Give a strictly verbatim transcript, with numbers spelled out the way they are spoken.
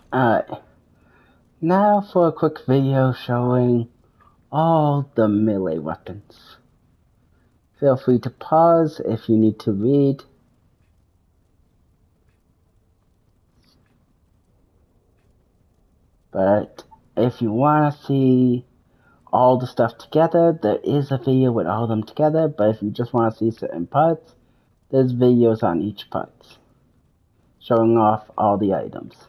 Alright, now for a quick video showing all the melee weapons. Feel free to pause if you need to read. But if you want to see all the stuff together, there is a video with all of them together. But if you just want to see certain parts, there's videos on each part, showing off all the items.